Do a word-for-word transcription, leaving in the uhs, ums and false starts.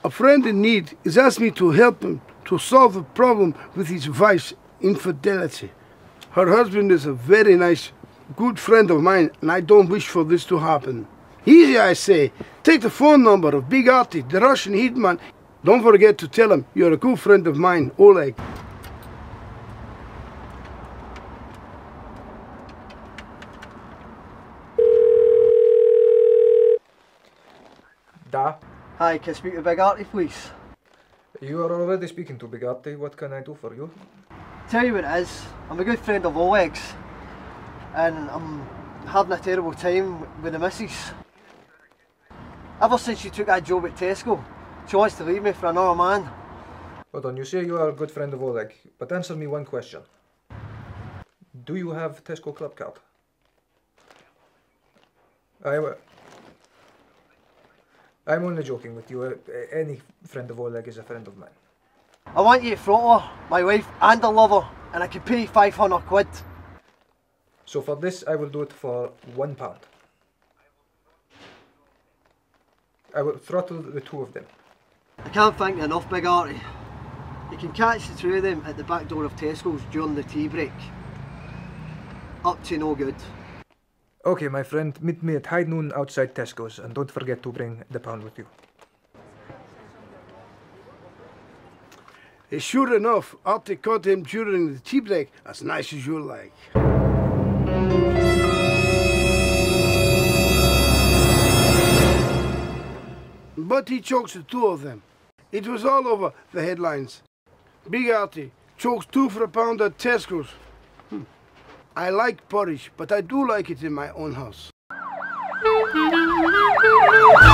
A friend in need has asked me to help him to solve a problem with his wife's infidelity. Her husband is a very nice, good friend of mine, and I don't wish for this to happen. Easy, I say. Take the phone number of Big Artie, the Russian hitman. Don't forget to tell him you're a good friend of mine, Oleg. Da. Hi, can I speak to Big Artie, please? You are already speaking to Big Artie. What can I do for you? Tell you what it is, I'm a good friend of Oleg's, and I'm having a terrible time with the missus. Ever since she took that job at Tesco, she wants to leave me for another man. Hold on, you say you are a good friend of Oleg, but answer me one question. Do you have Tesco club card? I, I'm only joking with you. Uh, any friend of Oleg is a friend of mine. I want you to front her, my wife and her lover, and I can pay you five hundred quid. So for this, I will do it for one pound. I will throttle the two of them. I can't thank you enough, Big Artie. You can catch the two of them at the back door of Tesco's during the tea break. Up to no good. Okay, my friend, meet me at high noon outside Tesco's, and don't forget to bring the pound with you. Sure enough, Artie caught him during the tea break, as nice as you like. But he chokes the two of them. It was all over the headlines. Big Artie chokes two for a pound at Tesco's. Hm. I like porridge, but I do like it in my own house.